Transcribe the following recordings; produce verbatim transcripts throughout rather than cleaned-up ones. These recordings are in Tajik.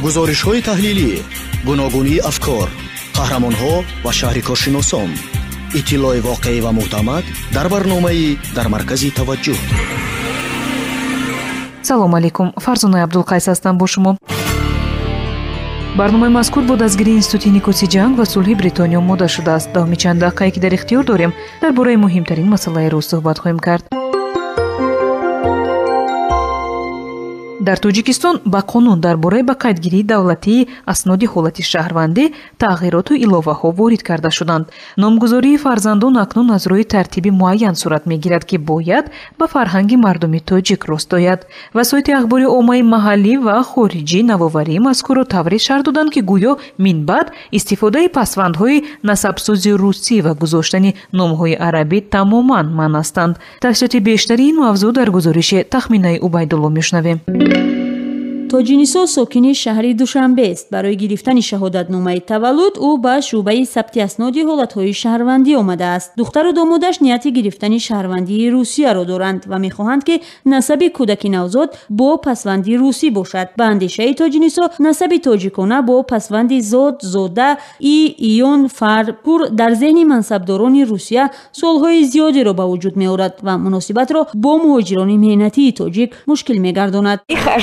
гузоришҳои таҳлилӣ, гуногунии афкор, қаҳрамонҳо ва шаҳрикоршиносон. иттилои воқеӣ ва муътамад дар барномаи дар маркази таваҷҷӯҳ. салому алейкум. фарзуна абдулқайс ҳастам бо шумо. барномаи мазкур бо дастгирии институти никоси ҷанг ва сулҳи бритониё омода шудааст. давоми чанд дақиқае ки дар ихтиёр дорем дар бораи муҳимтарин масъалаи рӯз суҳбат хоҳем кард. дар тоҷикистон ба қонун дар бораи ба қайдгирии давлатии асноди ҳолати шаҳрвандӣ тағйироту иловаҳо ворид карда шуданд. номгузории фарзандон акнун аз рӯи тартиби муайян сурат мегирад ки бояд ба фарҳанги мардуми тоҷик ростояд. васоити ахбори оммаи маҳаллӣ ва хориҷӣ навоварии мазкурро тавре шарҳ доданд ки гӯё минбаъд истифодаи пасвандҳои насабсози русӣ ва гузоштани номҳои арабӣ тамоман манъ ҳастанд. тафсилоти бештари ин мавзӯъ дар гузориши тахминаи убайдулло мешунавем. тоҷинисо сокини шаҳри душанбе аст. барои гирифтани шаҳодатномаи таваллуд ӯ ба шуъбаи сабти асноди ҳолатҳои шаҳрвандӣ омадааст. духтару домодаш нияти гирифтани шаҳрвандии русияро доранд ва мехоҳанд ки насаби кӯдаки навзод бо пасванди русӣ бошад. ба андешаи тоҷинисо насаби тоҷикона бо пасванди зод, зода, и, иён, фар, пур дар зеҳни мансабдорони русия солҳои зиёдеро ба вуҷуд меорад ва муносибатро бо муҳоҷирони меҳнатии тоҷик мушкил мегардонад.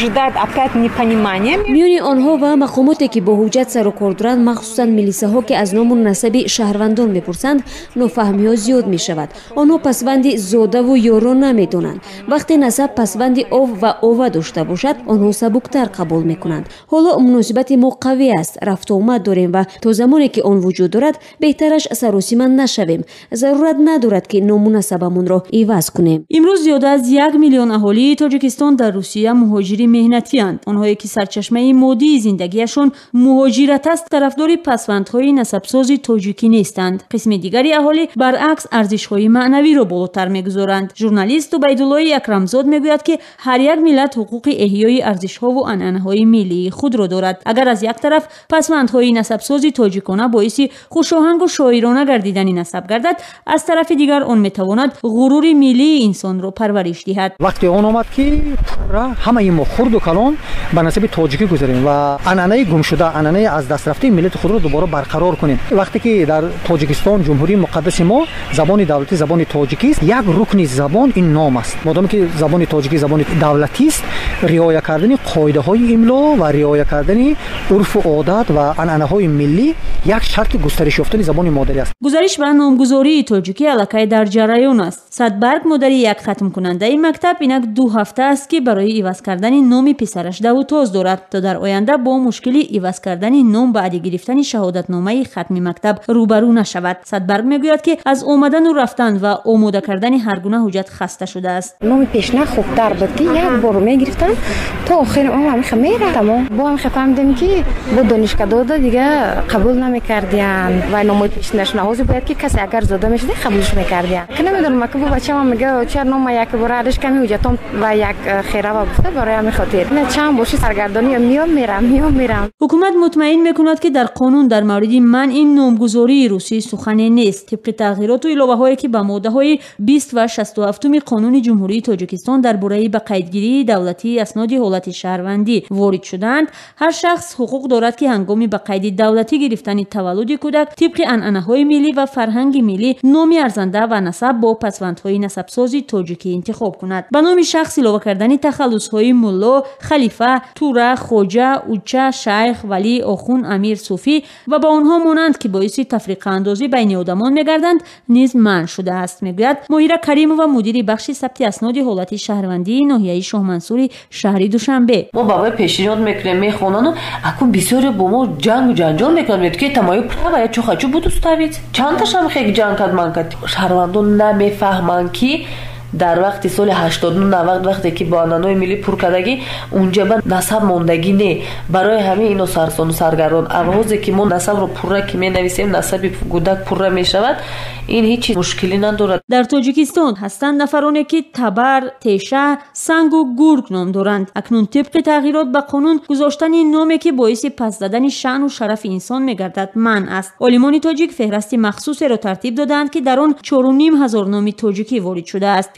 миёни онҳо ва мақомоте ки бо ҳуҷҷат сару кор доранд, махсусан милисаҳо ки аз ному насаби шаҳрвандон мепурсанд, нофаҳмиҳо зиёд мешавад. онҳо пасванди зодаву ёрон намедонанд. вақте насаб пасванди ов ва ова дошта бошад, онҳо сабуктар қабул мекунанд. ҳоло муносибати мо қавӣ аст, рафтуомад дорем ва то замоне ки он вуҷуд дорад, беҳтараш саросима нашавем. зарурат надорад ки ному насабамонро иваз кунем. имрӯз зиёда аз як миллион аҳолии тоҷикистон дар русия муҳоҷири меҳнатианд. онҳое ки сарчашмаи моддии зиндагиашон муҳоҷират аст, тарафдори пасвандҳои насабсози тоҷикӣ нестанд. қисми дигари аҳолӣ баръакс арзишҳои маънавиро болотар мегузоранд. журналист убайдуллои акрамзод мегӯяд ки ҳар як миллат ҳуқуқи эҳёи арзишҳову анъанаҳои миллии худро дорад. агар аз як тараф пасвандҳои насабсози тоҷикона боиси хушоҳангу шоирона гардидани насаб гардад, аз тарафи дигар он метавонад ғурури миллии инсонро парвариш диҳад. вақте он омад ки ҳамаи мо хурду калон ба насаби тоҷикӣ гузарем ва анъанаи гумшуда, анъанаи аз даст рафтаи миллати худро дубора барқарор кунем. вақте ки дар тоҷикистон ҷумҳурии муқаддаси мо забони давлатӣ забони тоҷикист, як рукни забон ин ном аст. модоме ки забони тоҷикӣ забони давлатист, риоя кардани қоидаҳои имло ва риоя кардани урфу одат ва анъанаҳои миллӣ як шарти густариш ёфтани забони модарӣ аст. гузариш ба номгузории тоҷикӣ аллакай дар ҷараён аст. садбарг модари як хатмкунандаи мактаб инак ду ҳафта аст ки барои иваз кардани номи писараш давутоз дорад, то дар оянда бо мушкили иваз кардани ном баъди гирифтани шаҳодатномаи хатми мактаб рӯбарӯ нашавад. садбарг мегӯяд ки аз омадану рафтан ва омода кардани ҳар гуна ҳуҷҷат хаста шудааст. номи пешна хубтар буд ки як бор мегирифтам то охир он ҳамиха мерафтам. бо ҳамиха фаҳмидем ки бо донишгадода дига қабул намекардиан ва номи пешнашон ҳозир бояд ки касе агар зода мешуд қабулш мекардиан. ки намедонам ки бо бачаам мега чар нома як бор адиш ками ҳуҷҷатом ва як херава гуфта барои ҳамин хотир на чанд боши саргардонӣ миём мерам миём мерам. ҳукумат мутмаин мекунад ки дар қонун дар мавриди манъи номгузории русӣ сухане нест. тибқи тағйироту иловаҳое ки ба моддаҳои бист ва шасту ҳафтуми қонуни ҷумҳурии тоҷикистон дар бораи ба қайдгирии давлатии асноди ҳолати шаҳрвандӣ ворид шуданд, ҳар шахс ҳуқуқ дорад ки ҳангоми ба қайди давлатӣ гирифтани таваллуди кӯдак тибқи анъанаҳои миллӣ ва фарҳанги миллӣ номи арзанда ва насаб бо пасвандҳои насабсози тоҷикӣ интихоб кунад. ба номи шахс илова кардани тахаллусҳои мулло, халифа, тура, хоҷа, уча, шайх, валӣ, охун, амир, суфӣ ва ба онҳо монанд ки боиси тафриқаандозӣ байни одамон мегарданд низ манъ шудааст, мегӯяд моҳира каримова, мудири бахши сабти асноди ҳолати шаҳрвандии ноҳияи шоҳмансури шаҳри душанбе. мо бавай пешниҳод мекунем мехонану акун бисёре бо мо ҷангу ҷанҷол мекунад ки тамои права я чохачу буду ставит чандташам хек ҷанг кад ман кад. шаҳрвандон намефаҳманд ки дар вақти соли ҳаштоду навад вақте ки бо анъанаҳои миллӣ пур кардагӣ унҷа ба насаб мондагӣ не. барои ҳамин ино сарсону саргардон авозе ки мо насабро пурра ки менависем насаби кӯдак пурра мешавад, ин ҳеҷ мушкилӣ надорад. дар тоҷикистон ҳастанд нафароне ки табар, теша, сангу гург ном доранд. акнун тибқи тағйирот ба қонун гузоштани номе ки боиси пас задани шаъну шарафи инсон мегардад манъ аст. олимони тоҷик феҳрасти махсусеро тартиб доданд ки дар он чору ним ҳазор номи тоҷикӣ ворид шудааст.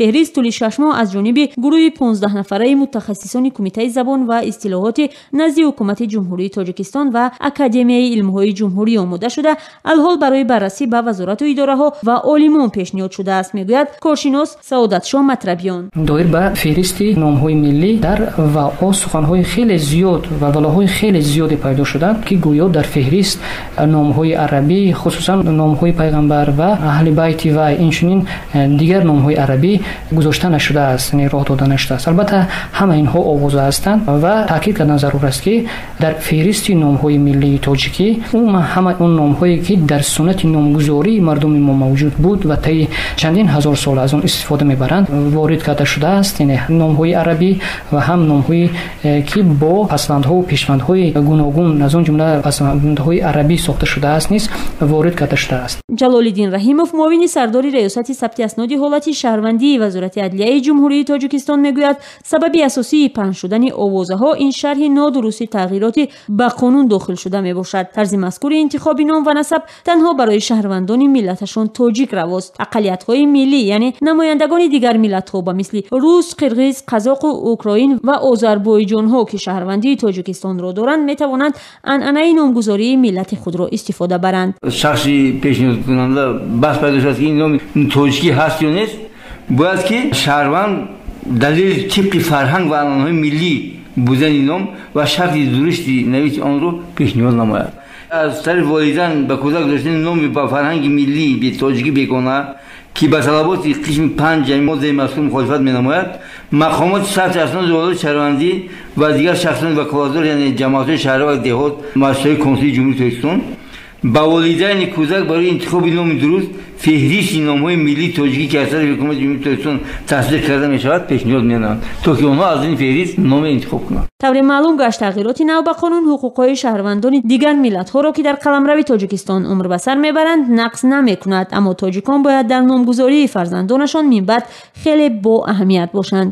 феҳрист тӯли шаш моҳ аз ҷониби гурӯҳи понздаҳ нафараи мутахассисони кумитаи забон ва истилоҳоти назди ҳукумати ҷумҳурии тоҷикистон ва академияи илмҳои ҷумҳурӣ омода шуда алҳол барои баррасӣ ба вазорату идораҳо ва олимон пешниҳод шудааст, мегӯяд коршинос Саодатшоҳ Матрабиён. доир ба феҳристи номҳои миллӣ дар вао суханҳои хеле зиёд ва валоҳои хеле зиёде пайдо шуданд, ки гӯё дар феҳрист номҳои арабӣ, хусусан номҳои пайғамбар ва аҳли байти вай, инчунин дигар номҳои арабӣ гузошта нашудааст, яъне роҳ дода нашудааст. албатта ҳама инҳо овоза ҳастанд ва таъкид кардан зарур аст, ки дар феҳристи номҳои миллии тоҷикӣ умуман ҳама он номҳое ки дар суннати номгузории мардуми мо мавҷуд буд ва таи чандин ҳазор сол аз он истифода мебаранд ворид карда шудааст, яъне номҳои арабӣ ва ҳам номҳои ки бо пасвандҳо ва пешвандҳои гуногун аз он ҷумла пасвандҳои арабӣ сохта шудааст низ ворид карда шудааст. ҷалолиддин Раҳимов, муовини сардори раёсати сабти асноди ҳолати шаҳрвандии вазорати адлияи ҷумҳурии тоҷикистон, мегӯяд сабаби асосии паҳн шудани овозаҳо ин шарҳи нодурусти тағйироти ба қонун дохил шуда мебошад. тарзи мазкури интихоби ном ва насаб танҳо барои шаҳрвандони миллаташон тоҷик равост. ақалиятҳои миллӣ, яъне намояндагони дигар миллатҳо ба мисли рус, қирғиз, қазоқу украин ва озарбойҷонҳо ки шаҳрвандии тоҷикистонро доранд, метавонанд анъанаи номгузории миллати худро истифода баранд. шахси пешниҳодкунанда баҳс пайдо шуд ки ин номи тоҷикӣ ҳаст ё нест, бояд ки шаҳрванд далели тибқи фарҳанг ва анъанаҳои миллӣ будани ном ва шакли дурусти нависи онро пешниҳод намояд. аз тарафи волидайн ба кӯдак доштани номи ба фарҳанги миллӣ бе тоҷикӣ бегона ки ба талаботи қисми панҷ моддаи мазкур мухолифат менамояд, мақомоти сабти асноди ҳолати шаҳрвандӣ ва дигар шахсони ваколатдор, яъне ҷамоатҳои шаҳрӣ ва деҳот, муассисаҳои консулии ҷумҳурии тоҷикистон ба волидайни кӯдак барои интихоби номи дуруст феҳристи номҳои миллии тоҷикӣ ки аз тарафи ҳукумати ҷумҳурии тоҷикистон тасдиқ карда мешавад пешниҳод менамоянд, то ки онҳо аз ин феҳрист номе интихоб кунанд. тавре маълум гашт тағйироти нав ба қонун ҳуқуқҳои шаҳрвандони дигар миллатҳоро ки дар қаламрави тоҷикистон умр ба сар мебаранд нақс намекунад, аммо тоҷикон бояд дар номгузории фарзандонашон минбаъд хеле боаҳамият бошанд.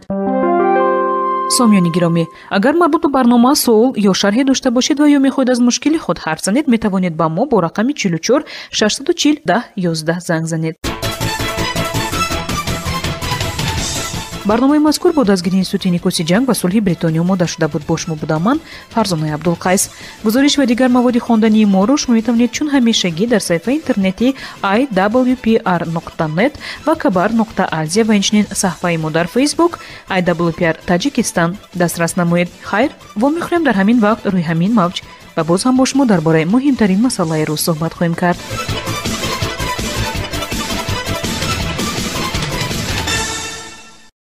сомиёни гиромӣ, агар марбут ба барнома суол ё шарҳе дошта бошед ва ё мехоҳед аз мушкили худ ҳарф занед, метавонед ба мо бо рақами чилу чор шашсаду чил даҳ ёздаҳ занг занед. барномаи мазкур бо дастгирии институти инъикоси ҷанг ва сулҳи Бритониё омода шуда буд. Бо шумо будам ман Фарзонаи Абдулқайс. гузориш ва дигар маводи хондании моро шумо метавонед чун ҳамешагӣ дар саҳифаи интернети ай дабл ю пи ар нуқта нет ва кабар нуқта азия ва инчунин саҳифаи мо дар Facebook ай дабл ю пи ар Таҷикистан дастрас намоед. хайр, вомехӯрем дар ҳамин вақт рӯи ҳамин мавҷ ва боз ҳам бо шумо дар бораи муҳимтарин масъалаи рӯз суҳбат хоҳем кард.